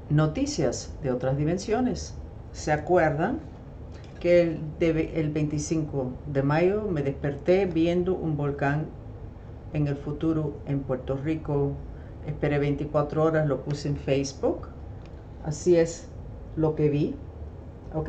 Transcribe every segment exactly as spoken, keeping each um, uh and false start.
Noticias de otras dimensiones. ¿Se acuerdan que el, de, el veinticinco de mayo me desperté viendo un volcán en el futuro en Puerto Rico? Esperé veinticuatro horas, lo puse en Facebook. Así es lo que vi. ¿Ok?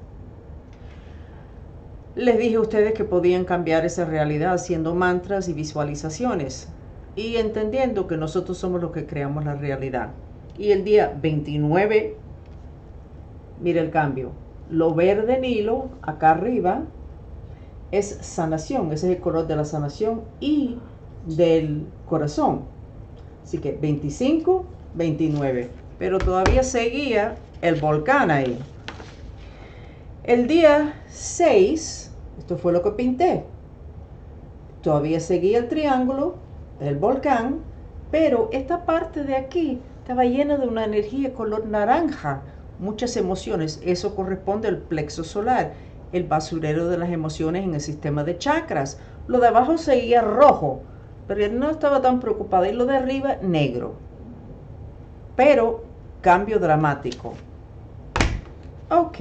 Les dije a ustedes que podían cambiar esa realidad haciendo mantras y visualizaciones y entendiendo que nosotros somos los que creamos la realidad. Y el día veintinueve, mire el cambio. Lo verde Nilo, acá arriba, es sanación. Ese es el color de la sanación y del corazón. Así que veinticinco, veintinueve. Pero todavía seguía el volcán ahí. El día seis, esto fue lo que pinté. Todavía seguía el triángulo, el volcán, pero esta parte de aquí estaba llena de una energía color naranja, muchas emociones. Eso corresponde al plexo solar, el basurero de las emociones en el sistema de chakras. Lo de abajo seguía rojo, pero él no estaba tan preocupado. Y lo de arriba, negro. Pero, cambio dramático. Ok.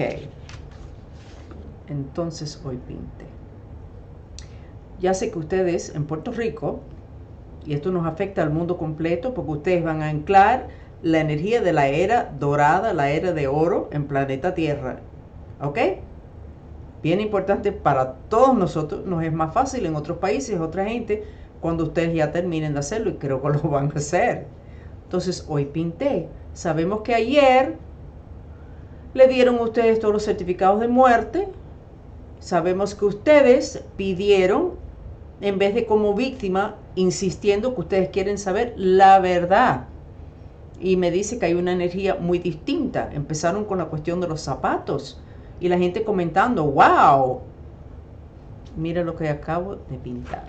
Entonces hoy pinté. Ya sé que ustedes en Puerto Rico, y esto nos afecta al mundo completo, porque ustedes van a anclar la energía de la era dorada, la era de oro en planeta Tierra. ¿Ok? Bien importante para todos nosotros. Nos es más fácil en otros países, otra gente, cuando ustedes ya terminen de hacerlo, y creo que lo van a hacer. Entonces hoy pinté. Sabemos que ayer le dieron a ustedes todos los certificados de muerte. Sabemos que ustedes pidieron, en vez de como víctima, insistiendo que ustedes quieren saber la verdad. Y me dice que hay una energía muy distinta. Empezaron con la cuestión de los zapatos. Y la gente comentando, wow. Mira lo que acabo de pintar.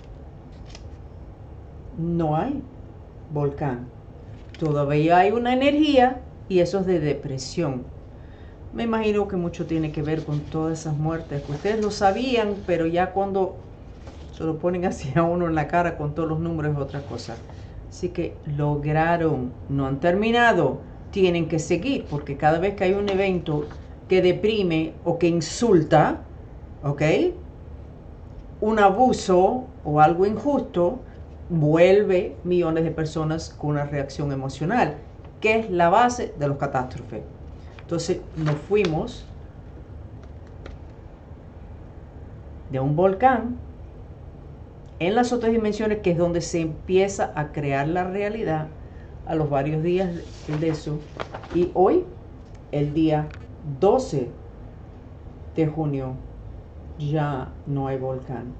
No hay volcán. Todavía hay una energía y eso es de depresión. Me imagino que mucho tiene que ver con todas esas muertes, que ustedes lo sabían, pero ya cuando se lo ponen hacia uno en la cara con todos los números es otra cosa. Así que lograron, no han terminado, tienen que seguir, porque cada vez que hay un evento que deprime o que insulta, ¿ok? Un abuso o algo injusto, vuelve millones de personas con una reacción emocional, que es la base de los catástrofes. Entonces nos fuimos de un volcán en las otras dimensiones, que es donde se empieza a crear la realidad, a los varios días de eso. Y hoy, el día doce de junio, ya no hay volcán.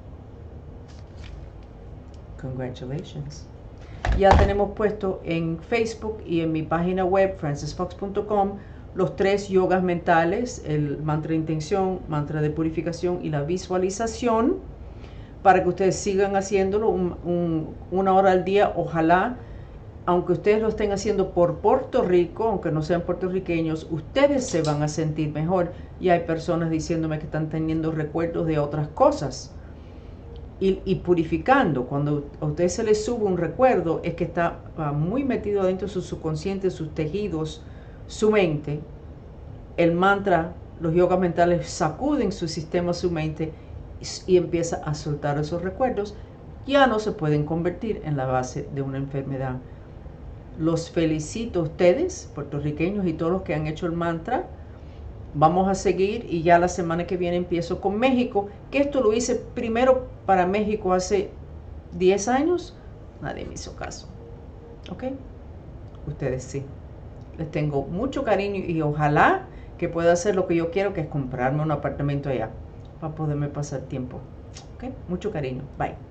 Congratulations. Ya tenemos puesto en Facebook y en mi página web, frances fox punto com, los tres yogas mentales, el mantra de intención, mantra de purificación y la visualización, para que ustedes sigan haciéndolo un, un, una hora al día. Ojalá, aunque ustedes lo estén haciendo por Puerto Rico, aunque no sean puertorriqueños, ustedes se van a sentir mejor. Y hay personas diciéndome que están teniendo recuerdos de otras cosas. Y, y purificando, cuando a ustedes se les sube un recuerdo, es que está uh, muy metido adentro de su subconsciente, sus tejidos, su mente. El mantra, los yogas mentales sacuden su sistema, su mente, y, y empieza a soltar esos recuerdos. Ya no se pueden convertir en la base de una enfermedad. Los felicito a ustedes, puertorriqueños, y todos los que han hecho el mantra. Vamos a seguir, y ya la semana que viene empiezo con México, que esto lo hice primero para México hace diez años. Nadie me hizo caso. ¿Ok? Ustedes sí. Les tengo mucho cariño y ojalá que pueda hacer lo que yo quiero, que es comprarme un apartamento allá para poderme pasar tiempo. ¿Ok? Mucho cariño. Bye.